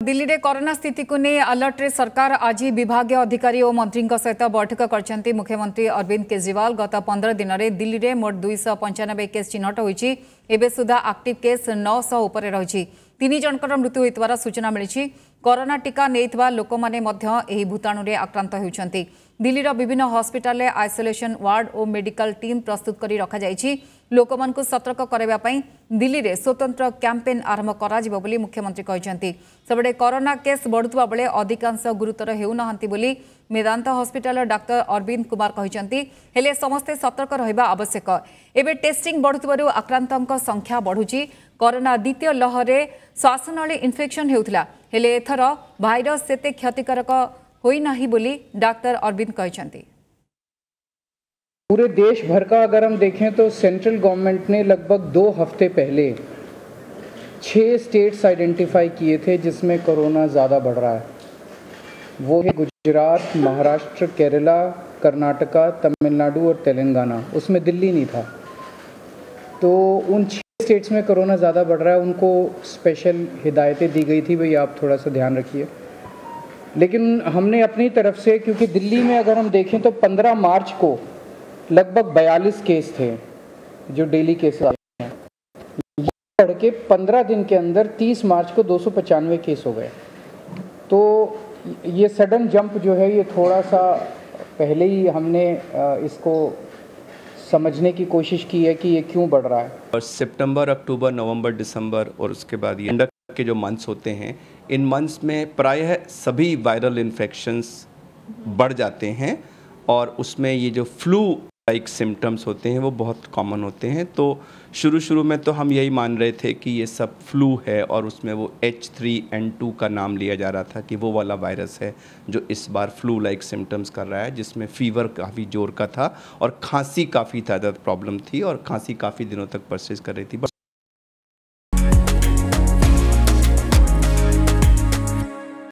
दिल्ली रे कोरोना स्थिति को नहीं अलर्ट रे सरकार आज विभागीय अधिकारी और मंत्री सहित बैठक करछंती। मुख्यमंत्री अरविंद केजरीवाल गत 15 दिन में दिल्ली रे मोट 295 केस चिन्हट होईची। एबे सुधा एक्टिव केस 900 उपरे रही। 3 जनकर मृत्यु होइतवार सूचना मिली। कोरोना टीका नेइतवा लोक माने मध्य एही भूताणु रे आक्रांत होउछंती। दिल्लीर विभिन्न हॉस्पिटल में आइसोलेशन वार्ड और मेडिकल टीम प्रस्तुत करी रखा जाइछि। लोकमानकु सतर्क कराइबा पई दिल्ली रे स्वतंत्र कैंपेन आरंभ करा जिवो बोली मुख्यमंत्री कहछंती। सबडे कोरोना केस बढ़ुतबा बेले अधिकांश गुरुतर हेउ नहंती बोली मेदांत हॉस्पिटल डाक्टर अरविंद कुमार कहछंती। हेले समस्ते सतर्क रहिबा आवश्यक। एबे टेस्टिंग बढ़ुतबारु आक्रांतक संख्या बढ़ुची। कोरोना द्वितीय लहरे श्वासनळी इन्फेक्शन हेउथला। हेले एथर भाइरस सेते क्षतिकारक होई नाही बोली डॉक्टर अरविंद कहछंती। पूरे देश भर का अगर हम देखें तो सेंट्रल गवर्नमेंट ने लगभग 2 हफ्ते पहले 6 स्टेट्स आइडेंटिफाई किए थे जिसमें कोरोना ज़्यादा बढ़ रहा है। वो है गुजरात, महाराष्ट्र, केरला, कर्नाटका, तमिलनाडु और तेलंगाना। उसमें दिल्ली नहीं था। तो उन 6 स्टेट्स में कोरोना ज़्यादा बढ़ रहा है, उनको स्पेशल हिदायतें दी गई थी, भाई आप थोड़ा सा ध्यान रखिए। लेकिन हमने अपनी तरफ से, क्योंकि दिल्ली में अगर हम देखें तो 15 मार्च को लगभग 42 केस थे जो डेली केस आए हैं। ये बढ़ के 15 दिन के अंदर 30 मार्च को 295 केस हो गए। तो ये सडन जंप जो है ये थोड़ा सा पहले ही हमने इसको समझने की कोशिश की है कि ये क्यों बढ़ रहा है। और सितंबर, अक्टूबर, नवंबर, दिसंबर और उसके बाद ये एंड के जो मंथ्स होते हैं, इन मंथ्स में प्रायः सभी वायरल इन्फेक्शंस बढ़ जाते हैं और उसमें ये जो फ्लू लाइक सिम्टम्स होते हैं वो बहुत कॉमन होते हैं। तो शुरू में तो हम यही मान रहे थे कि ये सब फ्लू है और उसमें वो H3N2 का नाम लिया जा रहा था कि वो वाला वायरस है जो इस बार फ्लू लाइक सिम्टम्स कर रहा है, जिसमें फीवर काफ़ी जोर का था और खांसी काफ़ी ज़्यादा प्रॉब्लम थी और खांसी काफ़ी दिनों तक परसिस्ट कर रही थी।